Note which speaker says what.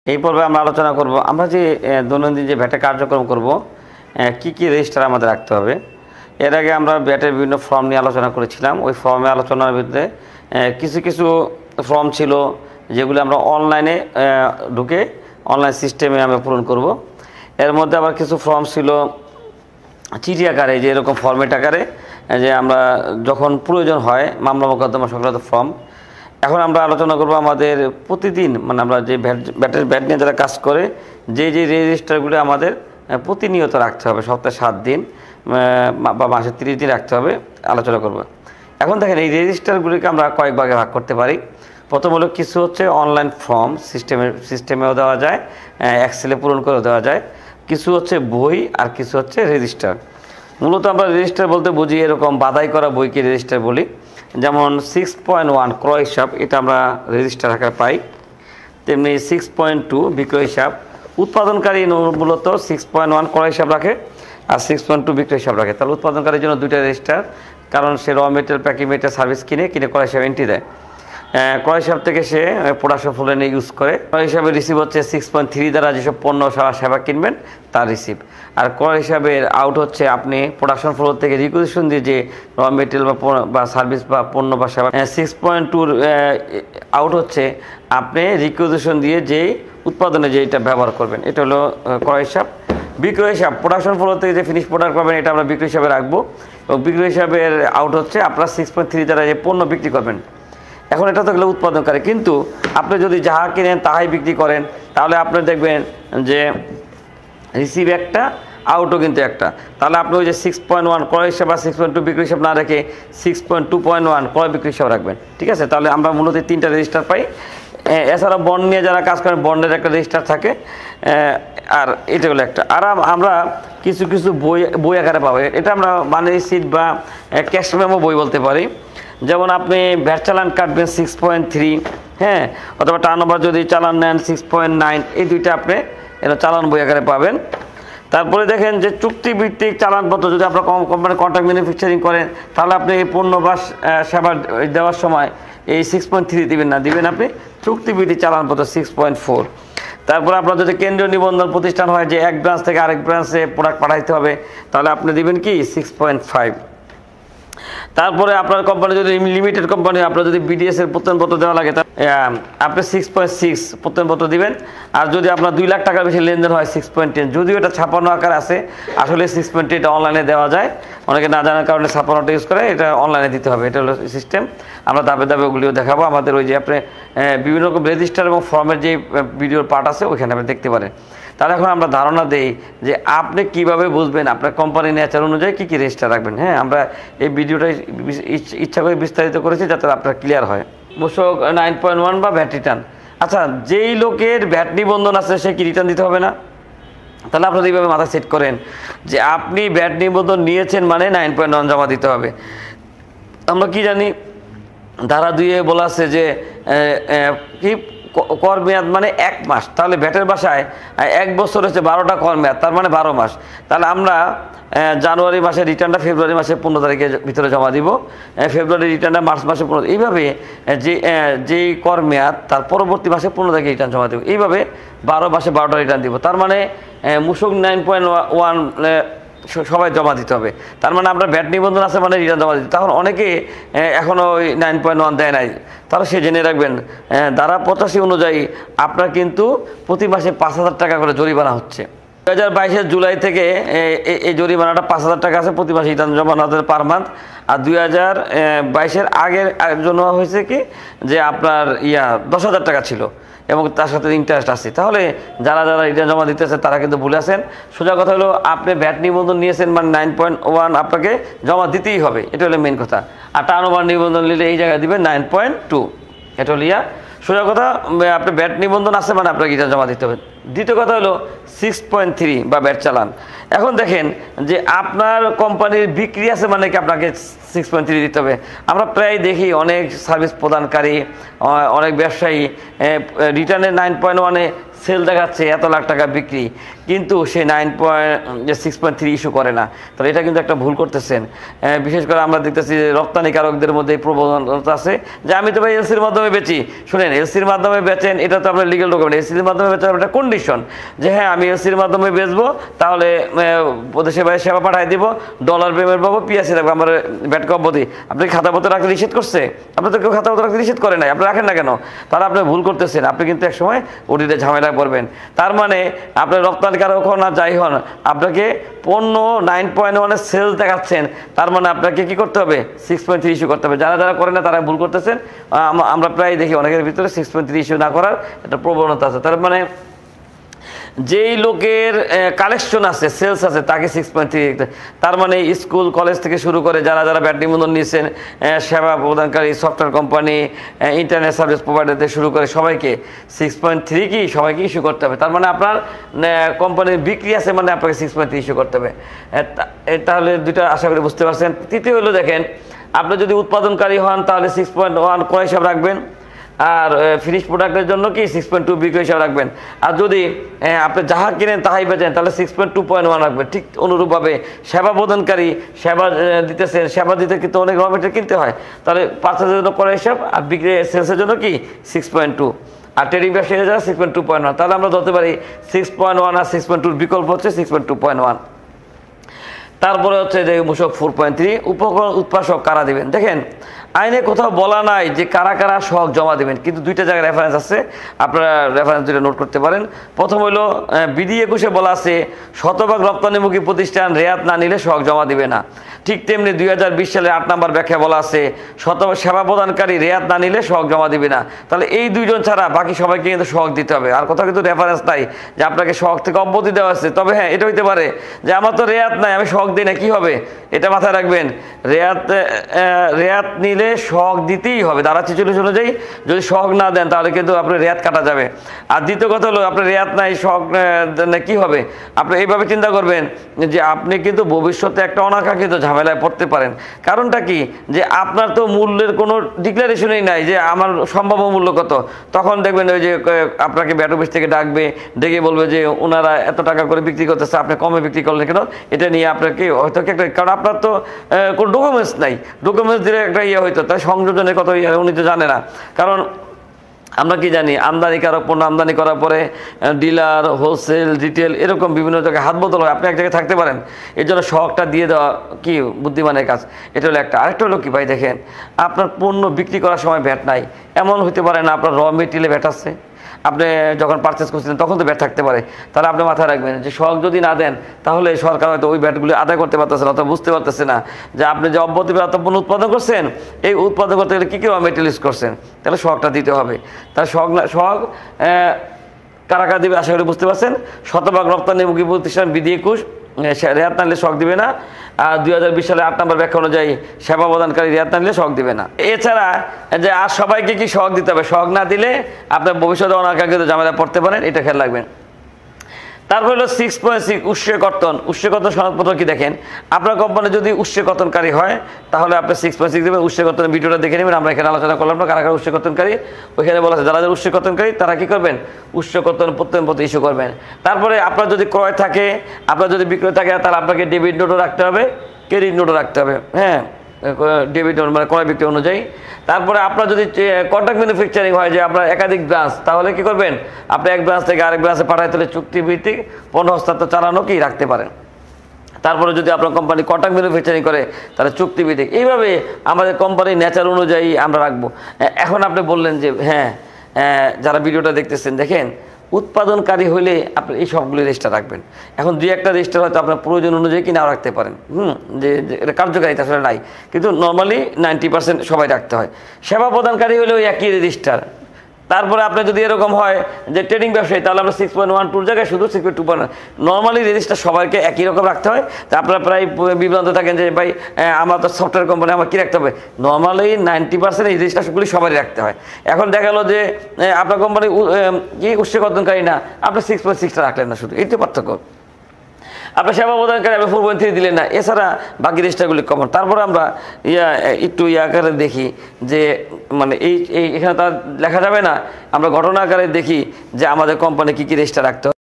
Speaker 1: এই পর্বে আমরা আলোচনা করব আমরা যে দৈনন্দিন যে ভ্যাটের কার্যক্রম করব কি কি রেজিস্টার আমাদের রাখতে হবে। এর আগে আমরা ভ্যাটের বিভিন্ন ফর্ম নিয়ে আলোচনা করেছিলাম। ওই ফর্মে আলোচনার ভিতরে কিছু কিছু ফর্ম ছিল যেগুলো আমরা অনলাইনে ঢুকে অনলাইন সিস্টেমে আমরা পূরণ করব। এর মধ্যে আবার কিছু ফর্ম ছিল চিঠি আকারে, যে এরকম ফর্মেট আকারে, যে আমরা যখন প্রয়োজন হয় মামলা মোকদ্দমা সংক্রান্ত ফর্ম। এখন আমরা আলোচনা করব আমাদের প্রতিদিন, মানে আমরা যে ভ্যাট নিয়ে যারা কাজ করে যে রেজিস্টারগুলো আমাদের প্রতিনিয়ত রাখতে হবে, সপ্তাহে 7 দিন বা মাসে 30 দিন রাখতে হবে, আলোচনা করব। এখন দেখেন এই রেজিস্টারগুলিকে আমরা কয়েক ভাগে ভাগ করতে পারি। প্রথম হলো কিছু হচ্ছে অনলাইন ফর্ম সিস্টেমেও দেওয়া যায়, এক্সেলে পূরণ করে দেওয়া যায়। কিছু হচ্ছে বই আর কিছু হচ্ছে রেজিস্টার। মূলত আমরা রেজিস্টার বলতে বুঝি এরকম বাধাই করা বইকে রেজিস্টার বলি। যেমন 6.1 ক্রয় হিসাব, এটা আমরা রেজিস্টার আকারে পাই। তেমনি 6.2 বিক্রয় হিসাব। উৎপাদনকারী মূলত 6.1 ক্রয় হিসাব রাখে আর 6.2 বিক্রয় হিসাব রাখে। তাহলে উৎপাদনকারীর জন্য 2টা রেজিস্টার, কারণ সে র মেটেরিয়াল প্যাকিং মেটেরিয়াল সার্ভিস কিনে ক্রয় হিসাব এন্ট্রি দেয়। ক্রয় হিসাব থেকে সে প্রোডাকশন ফ্লো নিয়ে ইউজ করে। ক্রয় হিসাবে রিসিভ হচ্ছে 6.3 দ্বারা যেসব পণ্য সেবা কিনবেন তার রিসিভ। আর ক্রয় হিসাবের আউট হচ্ছে আপনি প্রোডাকশন ফ্লো থেকে রিকুইজিশন দিয়ে যে র মেটেরিয়াল বা সার্ভিস বা পণ্য বা সেবা। 6.2 আউট হচ্ছে আপনি রিকুইজিশন দিয়ে যেই উৎপাদনে যেটা ব্যবহার করবেন, এটা হলো ক্রয় হিসাব। বিক্রয় হিসাব প্রোডাকশন ফ্লো থেকে যে ফিনিশ প্রোডাক্ট পাবেন, এটা আমরা বিক্রয় হিসাবে রাখবো। এবং বিক্রয় হিসাবের আউট হচ্ছে আপনারা 6.3 দ্বারা যে পণ্য বিক্রি করবেন। এখন এটা তো গেলে উৎপাদনকারী, কিন্তু আপনি যদি যাহা কিনেন তাহাই বিক্রি করেন, তাহলে আপনি দেখবেন যে রিসিভ একটা, আউটও কিন্তু একটা। তাহলে আপনি ওই যে 6.1 ক্রয় হিসাব বা 6.2 বিক্রি হিসাব না রেখে 6.2.1 ক্রয় বিক্রি হিসাব রাখবেন। ঠিক আছে, তাহলে আমরা মূলত 3টা রেজিস্টার পাই। এছাড়া বন্ড নিয়ে যারা কাজ করেন বন্ডের একটা রেজিস্টার থাকে, আর এটা হলো একটা। আর আমরা কিছু কিছু বই আকারে পাবো, এটা আমরা মানি রিসিট বা ক্যাশ মেমো বই বলতে পারি। যেমন আপনি ভ্যাট চালান কাটবেন 6.3, হ্যাঁ, অথবা টার্নওভার যদি চালান নেন 6.9, এই 2টা আপনি এটা চালান বই আকারে পাবেন। তারপরে দেখেন যে চুক্তিভিত্তিক চালানপত্র, যদি আপনার কোম্পানি কন্ট্রাক্ট ম্যানুফ্যাকচারিং করেন, তাহলে আপনি এই পণ্য বা সেবা দেওয়ার সময় এই 6.3 দিবেন না, দিবেন আপনি চুক্তিভিত্তিক চালানপত্র 6.4। তারপরে আপনার যদি কেন্দ্রীয় নিবন্ধন প্রতিষ্ঠান হয় যে এক ব্রাঞ্চ থেকে আরেক ব্রাঞ্চে প্রোডাক্ট পাঠাইতে হবে, তাহলে আপনি দিবেন কি 6.5। তারপরে আপনার কোম্পানি যদি লিমিটেড কোম্পানি, আপনার যদি বিডিএস এর প্রত্যয়নপত্র দেওয়া লাগে, আপনি 6.6 প্রত্যয়নপত্র দিবেন। আর যদি আপনার 2 লাখ টাকার বেশি লেনদেন হয় 6.10, যদিও এটা ছাপানো আকার আছে, আসলে 6.10 এটা অনলাইনে দেওয়া যায়। অনেকে না জানার কারণে ছাপানোটা ইউজ করে, এটা অনলাইনে দিতে হবে। এটা হলো সিস্টেম। আমরা ধাপে ধাপে ওগুলিও দেখাবো। আমাদের ওই যে আপনি বিভিন্ন রকম রেজিস্টার এবং ফর্মের যে ভিডিওর পার্ট আছে ওইখানে আপনি দেখতে পারেন। তাহলে এখন আমরা ধারণা দেই যে আপনি কিভাবে বুঝবেন আপনার কোম্পানির নেচার অনুযায়ী কী কী রেজিস্টার রাখবেন। হ্যাঁ, আমরা এই ভিডিওটা ইচ্ছা করে বিস্তারিত করেছি যাতে আপনার ক্লিয়ার হয়। মূসক 9.1 বা ভ্যাট রিটার্ন। আচ্ছা, যেই লোকের ভ্যাট নিবন্ধন আছে সে কি রিটার্ন দিতে হবে না? তাহলে আপনারা এইভাবে মাথা সেট করেন যে আপনি ভ্যাট নিবন্ধন নিয়েছেন মানে 9.1 জমা দিতে হবে। আমরা কি জানি, ধারা 2-এ বলা আছে যে কি কর মেয়াদ মানে 1 মাস। তাহলে ভ্যাটের বাসায় 1 বছর হচ্ছে 12টা কর মেয়াদ, তার মানে 12 মাস। তাহলে আমরা জানুয়ারি মাসে রিটার্নটা ফেব্রুয়ারি মাসে 15 তারিখের ভিতরে জমা দিব, ফেব্রুয়ারি রিটার্নটা মার্চ মাসে 15। এইভাবে যেই কর মেয়াদ তার পরবর্তী মাসে 15 তারিখে রিটার্ন জমা দেব। এইভাবে 12 মাসে 12টা রিটার্ন দিব। তার মানে মূসক 9.1 সবাই জমা দিতে হবে। তার মানে আপনার ভ্যাট নিবন্ধন আছে মানে রিটার্ন জমা দিতে। তখন অনেকে এখনও ওই 9.1 দেয় নাই, তারা সে জেনে রাখবেন ধারা 85 অনুযায়ী আপনার কিন্তু প্রতি মাসে 5,000 টাকা করে জরিমানা হচ্ছে। 2022-এর জুলাই থেকে এই জরিমানাটা 5,000 টাকা আছে, প্রতি মাসে রিটার্ন জমা না হতে পার মান্থ। আর 2022-এর আগের জন্য হয়েছে কি যে আপনার 10,000 টাকা ছিল এবং তার সাথে ইন্টারেস্ট আছে। তাহলে যারা যারা রিটার্ন জমা দিতেছে তারা কিন্তু ভুলে আছেন। সোজা কথা হলো আপনি ভ্যাট নিবন্ধন নিয়েছেন মানে 9.1 আপনাকে জমা দিতেই হবে, এটা হলো মেন কথা। আর টার্নওভার নিবন্ধন নিলে এই জায়গায় দিবেন 9.2, এটা হলো সোজা কথা। আপনি ভ্যাট নিবন্ধন আছে মানে আপনাকে রিটার্ন জমা দিতে হবে। দ্বিতীয় কথা হলো 6.3 বা ভ্যাট চালান। এখন দেখেন যে আপনার কোম্পানির বিক্রি আছে মানে কি আপনাকে 6.3 দিতে হবে। আমরা প্রায় দেখি অনেক সার্ভিস প্রদানকারী, অনেক ব্যবসায়ী রিটার্নের 9.1-এ সেল দেখাচ্ছে এত লাখ টাকা বিক্রি, কিন্তু সে 6.3 ইস্যু করে না, তাহলে এটা কিন্তু একটা ভুল করতেছেন। বিশেষ করে আমরা দেখতেছি যে রপ্তানিকারকদের মধ্যে এই প্রবণতা আছে যে আমি তো ভাই এলসির মাধ্যমে বেচি। শুনেন, এলসির মাধ্যমে বেচেন এটা তো আপনার লিগ্যাল ডকুমেন্ট। এলসির মাধ্যমে বেচার একটা কন্ডিশন যে হ্যাঁ আমি এলসির মাধ্যমে বেচবো, তাহলে প্রদেশে বাইরে সেবা পাঠাই দিব, ডলার পেমেন্ট পাবো, পিএসসি রাখবো, আমার ব্যাট অব্যাহতি। আপনি খাতাপত্র রাখতে নিষেধ করছে? আপনি তো কেউ খাতাপত্র রাখতে নিষেধ করে নাই, আপনি রাখেন না কেন? তাহলে আপনি ভুল করতেছেন, আপনি কিন্তু একসময় ওটিতে ঝামেলা করবেন। তার মানে আপনার রপ্তানিকারক হন আর যাই হন, আপনাকে পণ্য 9.1 সেলস দেখাচ্ছেন, তার মানে আপনাকে কি করতে হবে? 6.3 ইস্যু করতে হবে। যারা যারা করে না তারা ভুল করতেছেন। আমরা প্রায় দেখি অনেকের ভিতরে 6.3 ইস্যু না করার একটা প্রবণতা আছে। তার মানে যেই লোকের কালেকশন আছে, সেলস আছে, তাকে 6.3, তার মানে স্কুল কলেজ থেকে শুরু করে যারা যারা ব্যাট নিবন্ধন নিয়েছেন, সেবা প্রদানকারী software company, internet service provider থেকে শুরু করে সবাইকে 6.3 কি সবাইকে ইস্যু করতে হবে। তার মানে আপনার কোম্পানির বিক্রি আছে মানে আপনাকে 6.3 ইস্যু করতে হবে। তাহলে দুইটা আশা করি বুঝতে পারছেন। তৃতীয় হলো দেখেন, আপনি যদি উৎপাদনকারী হন তাহলে 6.1 ক্রয় হিসাব রাখবেন, আর ফিনিশ প্রোডাক্টের জন্য কি 6.2 বিক্রয় হিসাব রাখবেন। আর যদি আপনি যাহা কিনেন তাহাই বেচেন তাহলে 6.2.1 রাখবেন। ঠিক অনুরূপভাবে সেবা প্রদানকারী, সেবা দিতেছেন, সেবা দিতে কিন্তু অনেক র মেটেরিয়াল কিনতে হয়, তাহলে পার্চেসের জন্য ক্রয় হিসাব, আর বিক্রি সেলসের জন্য কি 6.2, আর ট্রেডিং ব্যবসায়ী যারা 6.2.1। তাহলে আমরা ধরতে পারি 6.1 আর 6.2 বিকল্প হচ্ছে 6.2.1। তারপরে হচ্ছে যে মূসক 4.3, উপকরণ উৎপাদক কারা দিবেন। দেখেন আইনে কোথাও বলা নাই যে কারা কারা সহগ জমা দেবেন, কিন্তু দুইটা জায়গায় রেফারেন্স আছে, আপনারা রেফারেন্স দুইটা নোট করতে পারেন। প্রথম হলো বিধি 21-এ বলা আছে শতভাগ রপ্তানিমুখী প্রতিষ্ঠান রেয়াত না নিলে সহগ জমা দিবে না। ঠিক তেমনি 2020 সালের 8 নম্বর ব্যাখ্যা বলা আছে শতভাগ সেবা প্রদানকারী রেয়াত না নিলে সহগ জমা দিবে না। তাহলে এই দুইজন ছাড়া বাকি সবাইকে কিন্তু সহগ দিতে হবে। আর কোথাও কিন্তু রেফারেন্স নাই যে আপনাকে সহগ থেকে অব্যাহতি দেওয়া আছে। তবে হ্যাঁ, এটা হইতে পারে যে আমার তো রেয়াত নাই, আমি সহগ দিই না, কি হবে? এটা মাথায় রাখবেন, রেয়াত নিলে সহগ দিতেই হবে। ধারা 46 অনুযায়ী যদি সহগ না দেন তাহলে কিন্তু আপনার রেয়াত কাটা যাবে। আর দ্বিতীয় কথা হলো আপনার রেয়াত নাই, সহগ কি হবে? আপনি এইভাবে চিন্তা করবেন যে আপনি কিন্তু ভবিষ্যতে একটা অনাকাঙ্ক্ষিত ঝামেলায় পড়তে পারেন। কারণটা কি, যে আপনার তো মূল্যের কোনো ডিক্লারেশনই নাই যে আমার সম্ভাব্য মূল্য কত। তখন দেখবেন ওই যে আপনাকে ব্যাট অফিস থেকে ডাকবে, ডেকে বলবে যে ওনারা এত টাকা করে বিক্রি করতেছে, আপনি কমে বিক্রি করলেন কেন? এটা নিয়ে আপনাকে হয়তো একটা, কারণ আপনার তো কোনো ডকুমেন্টস নাই, ডকুমেন্টস দিলে একটা ইয়ে হয়তো, তাই সংযোজনের কথা উনি তো জানে না। কারণ আমরা কি জানি, আমদানিকারক পণ্য আমদানি করার পরে ডিলার, হোলসেল, রিটেল এরকম বিভিন্ন জায়গায় হাত বদল হয়, আপনি এক জায়গায় থাকতে পারেন। এর জন্য সহগটা দিয়ে দেওয়া কি বুদ্ধিমানের কাজ। এটা হলো একটা। আরেকটা হলো কি ভাই, দেখেন আপনার পণ্য বিক্রি করার সময় ভ্যাট নাই, এমন হতে পারে না আপনার র মেটেরিয়ালে ভ্যাট আছে, আপনি যখন পারচেস করছিলেন তখন তো ব্যাট থাকতে পারে। তাহলে আপনি মাথায় রাখবেন যে সহগ যদি না দেন তাহলে সরকার হয়তো ওই ব্যাটগুলি আদায় করতে পারতেছে না, অথবা বুঝতে পারতেছে না যে আপনি যে অব্যাহতি পণ্য উৎপাদন করছেন, এই উৎপাদন করতে গেলে কী কী র মেটেরিয়াল ইউজ করছেন, তাহলে সহগটা দিতে হবে। তাহলে সহগ কারা কারা দিবে আশা করি বুঝতে পারছেন। শতভাগ রপ্তানিমুখী প্রতিষ্ঠান বিধি 21 রেয়াত না নিলে সহগ দিবে না। আর 2020 সালে 8 নম্বর ব্যাখ্যা অনুযায়ী সেবা প্রদানকারী রেয়াত না নিলে সহগ দিবে না। এছাড়া যে আর সবাইকে কি সহগ দিতে হবে, সহগ না দিলে আপনার ভবিষ্যতে অনাকাঙ্ক্ষিত ঝামেলা পড়তে পারেন, এটা খেয়াল রাখবেন। তারপর হলো 6.6 উৎসকর্তন। উৎসকর্তন সনদপত্র কি, দেখেন আপনার কোম্পানি যদি উৎসকর্তনকারী হয় তাহলে আপনি 6.6 দেবেন। উৎসকর্তনের ভিডিওটা দেখে নেবেন, আমরা এখানে আলোচনা করলাম না কারা কারা উৎসকর্তনকারী। ওইখানে বলা আছে যারা যারা উৎসকর্তনকারী তারা কি করবেন, উৎসকর্তন প্রত্যয়নপত্র ইস্যু করবেন। তারপরে আপনার যদি ক্রয় থাকে, আপনার যদি বিক্রয় থাকে, তাহলে আপনাকে ডেবিট নোটও রাখতে হবে, ক্রেডিট নোটও রাখতে হবে। হ্যাঁ, ডেবিট নোট মানে ক্রয় বিক্রয় অনুযায়ী। তারপরে আপনার যদি কন্ট্রাক্ট ম্যানুফ্যাকচারিং হয় যে আপনার একাধিক ব্রাঞ্চ, তাহলে কি করবেন, আপনি এক ব্রাঞ্চ থেকে আরেক ব্রাঞ্চে পাঠাতে হলে চুক্তিভিত্তিক পণ্য হস্তান্তর চালানো কি রাখতে পারেন। তারপরে যদি আপনার কোম্পানি কন্ট্রাক্ট ম্যানুফ্যাকচারিং করে তাহলে চুক্তিভিত্তিক। এইভাবে আমাদের কোম্পানির নেচার অনুযায়ী আমরা রাখবো। এখন আপনি বললেন যে হ্যাঁ, যারা ভিডিওটা দেখতেছেন দেখেন উৎপাদনকারী হলে আপনি এই সবগুলি রেজিস্টার রাখবেন। এখন দুই একটা রেজিস্টার হয়তো আপনার প্রয়োজন অনুযায়ী কি নাও রাখতে পারেন, যে এটা কার্যকারিতা আসলে নাই, কিন্তু নর্মালি 90% সবাই রাখতে হয়। সেবা প্রদানকারী হলেও একই রেজিস্টার। তারপরে আপনার যদি এরকম হয় যে ট্রেডিং ব্যবসায়ী, তাহলে আমরা 6.12 জায়গায় শুধু 6.2 নর্মালি রেজিস্টার সবাইকে একই রকম রাখতে হয়। তা আপনারা প্রায় বিভ্রান্ত থাকেন যে ভাই আমার তো সফটওয়্যার কোম্পানি, আমার কী রাখতে হবে। নর্মালি 90% এই রেজিস্টারগুলি সবাই রাখতে হয়। এখন দেখা গেলো যে আপনার কোম্পানি কি উৎসকর্তনকারী না, আপনি 6.6টা রাখলেন না, শুধু এই তো পার্থক্য। আপনার সেবা প্রদানকারী আপনি 4.3 দিলেন না, এছাড়া বাকি রেজিস্টারগুলি কমন। তারপরে আমরা একটু আকারে দেখি যে মানে এখানে তার লেখা যাবে না, আমরা ঘটনা আকারে দেখি যে আমাদের কোম্পানি কী কী রেজিস্টার রাখতে হবে।